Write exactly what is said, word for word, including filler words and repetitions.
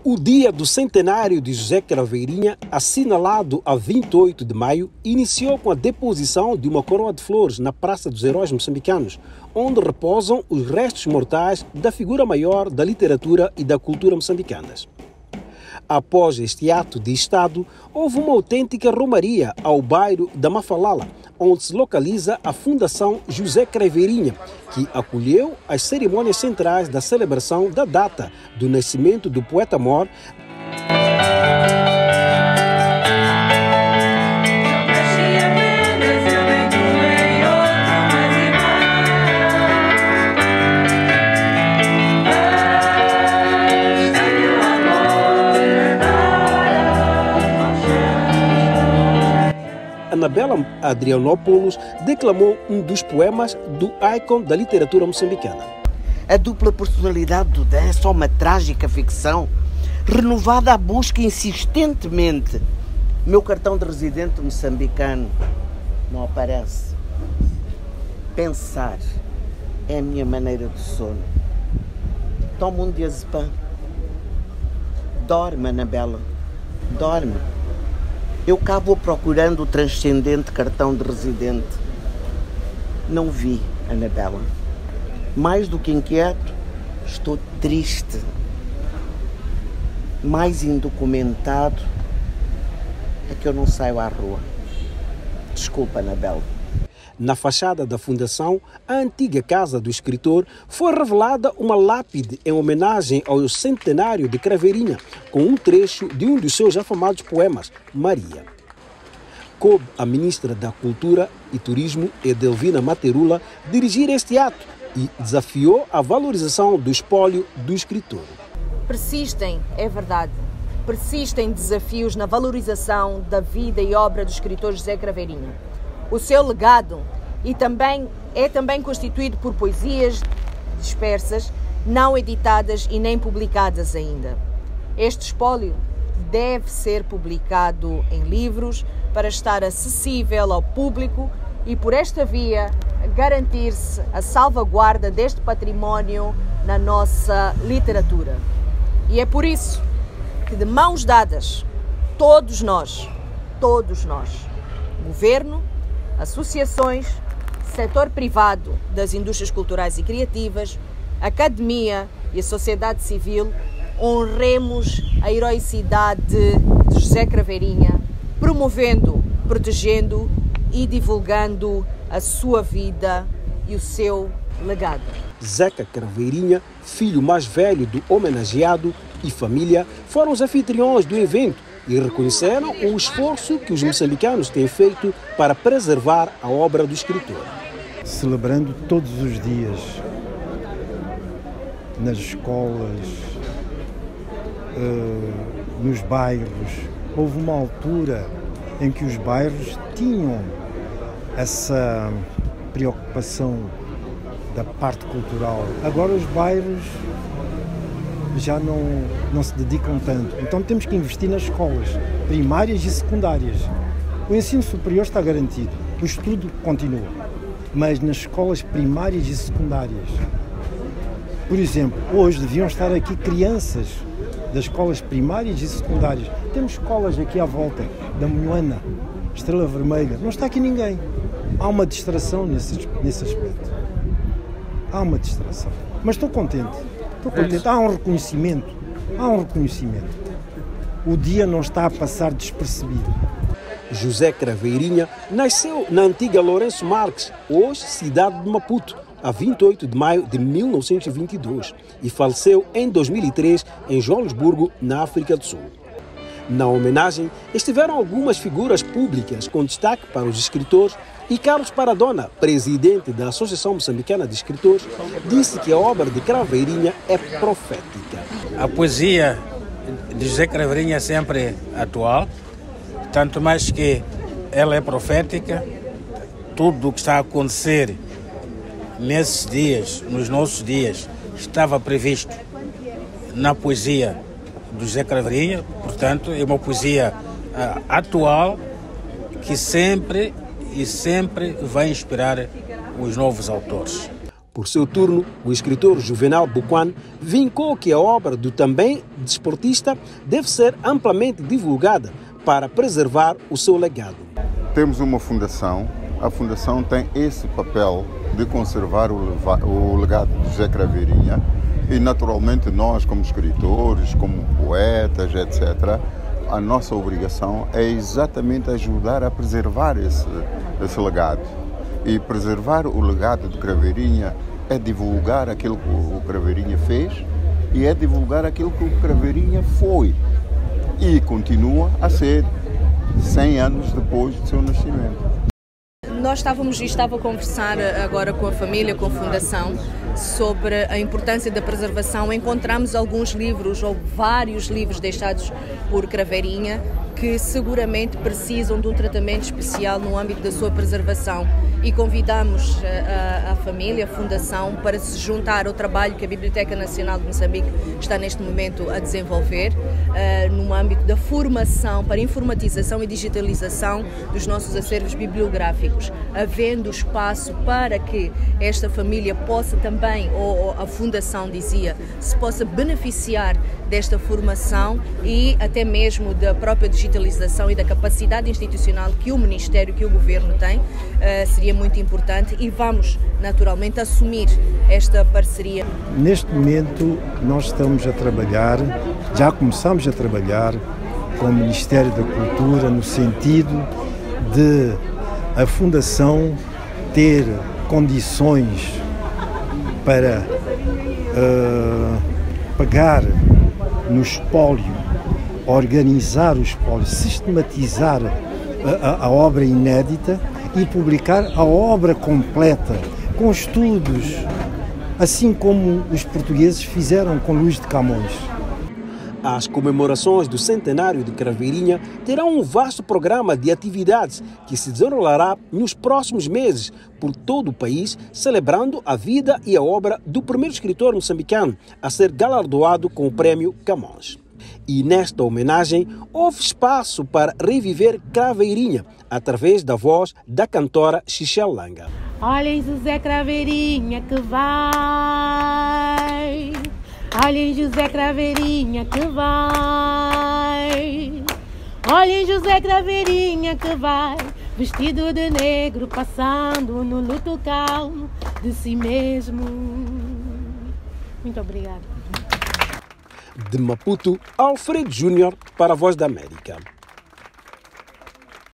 O dia do centenário de José Craveirinha, assinalado a vinte e oito de maio, iniciou com a deposição de uma coroa de flores na Praça dos Heróis Moçambicanos, onde repousam os restos mortais da figura maior da literatura e da cultura moçambicanas. Após este ato de Estado, houve uma autêntica romaria ao bairro da Mafalala, onde se localiza a Fundação José Craveirinha, que acolheu as cerimônias centrais da celebração da data do nascimento do poeta-mor. Anabela Adrianopoulos declamou um dos poemas do ícone da literatura moçambicana. A dupla personalidade do Dan é só uma trágica ficção, renovada à busca insistentemente. Meu cartão de residente moçambicano não aparece. Pensar é a minha maneira de sono. Toma um diazepam. Dorme, Anabela. Dorme. Eu cá vou procurando o transcendente cartão de residente. Não vi, Anabela. Mais do que inquieto, estou triste. Mais indocumentado é que eu não saio à rua. Desculpa, Anabela. Na fachada da fundação, a antiga casa do escritor, foi revelada uma lápide em homenagem ao centenário de Craveirinha, com um trecho de um dos seus afamados poemas, Maria. Coube à ministra da Cultura e Turismo, Edelvina Materula, dirigir este ato e desafiou a valorização do espólio do escritor. Persistem, é verdade, persistem desafios na valorização da vida e obra do escritor José Craveirinha. O seu legado e também, é também constituído por poesias dispersas, não editadas e nem publicadas ainda. Este espólio deve ser publicado em livros para estar acessível ao público e, por esta via, garantir-se a salvaguarda deste património na nossa literatura. E é por isso que, de mãos dadas, todos nós, todos nós, governo, associações, setor privado das indústrias culturais e criativas, academia e a sociedade civil, honremos a heroicidade de José Craveirinha, promovendo, protegendo e divulgando a sua vida e o seu legado. Zeca Craveirinha, filho mais velho do homenageado, e família foram os anfitriões do evento e reconheceram o esforço que os moçambicanos têm feito para preservar a obra do escritor. Celebrando todos os dias, nas escolas, nos bairros. Houve uma altura em que os bairros tinham essa preocupação da parte cultural. Agora os bairros já não, não se dedicam tanto. Então temos que investir nas escolas primárias e secundárias. O ensino superior está garantido, o estudo continua, mas nas escolas primárias e secundárias. Por exemplo, hoje deviam estar aqui crianças das escolas primárias e secundárias. Temos escolas aqui à volta, da Moana, Estrela Vermelha, não está aqui ninguém. Há uma distração nesse, nesse aspecto. Há uma distração. Mas estou contente. Estou contente. Há um reconhecimento. Há um reconhecimento. O dia não está a passar despercebido. José Craveirinha nasceu na antiga Lourenço Marques, hoje cidade de Maputo, a vinte e oito de maio de mil novecentos e vinte e dois e faleceu em dois mil e três em Joanesburgo, na África do Sul. Na homenagem estiveram algumas figuras públicas com destaque para os escritores, e Carlos Paradona, presidente da Associação Moçambicana de Escritores, disse que a obra de Craveirinha é profética. A poesia de José Craveirinha é sempre atual, tanto mais que ela é profética. Tudo o que está a acontecer nesses dias, nos nossos dias, estava previsto na poesia do José Craveirinha. Portanto, é uma poesia uh, atual que sempre e sempre vai inspirar os novos autores. Por seu turno, o escritor Juvenal Buquan vincou que a obra do também desportista deve ser amplamente divulgada para preservar o seu legado. Temos uma fundação, a fundação tem esse papel de conservar o, o legado de José Craveirinha e, naturalmente, nós como escritores, como poetas, etcétera, a nossa obrigação é exatamente ajudar a preservar esse, esse legado. E preservar o legado de Craveirinha é divulgar aquilo que o Craveirinha fez e é divulgar aquilo que o Craveirinha foi e continua a ser cem anos depois do seu nascimento. Nós estávamos e estava a conversar agora com a família, com a Fundação, sobre a importância da preservação. Encontramos alguns livros, ou vários livros deixados por Craveirinha, que seguramente precisam de um tratamento especial no âmbito da sua preservação. E convidamos a, a, a família, a Fundação, para se juntar ao trabalho que a Biblioteca Nacional de Moçambique está neste momento a desenvolver, uh, no âmbito da formação para informatização e digitalização dos nossos acervos bibliográficos, havendo espaço para que esta família possa também, ou, ou a Fundação dizia, se possa beneficiar desta formação e até mesmo da própria digitalização e da capacidade institucional que o Ministério, que o Governo tem, uh, seria muito importante e vamos naturalmente assumir esta parceria. Neste momento nós estamos a trabalhar, já começamos a trabalhar com o Ministério da Cultura no sentido de a Fundação ter condições para uh, pagar no espólio, organizar o espólio, sistematizar a, a, a obra inédita e publicar a obra completa, com estudos, assim como os portugueses fizeram com Luís de Camões. As comemorações do centenário de Craveirinha terão um vasto programa de atividades que se desenrolará nos próximos meses por todo o país, celebrando a vida e a obra do primeiro escritor moçambicano a ser galardoado com o Prémio Camões. E nesta homenagem houve espaço para reviver Craveirinha através da voz da cantora Xichel Langa. Olhem José Craveirinha que vai, olhem José Craveirinha que vai, olhem José Craveirinha que vai, vestido de negro, passando no luto calmo de si mesmo. Muito obrigada. De Maputo, Alfredo Júnior para a Voz da América.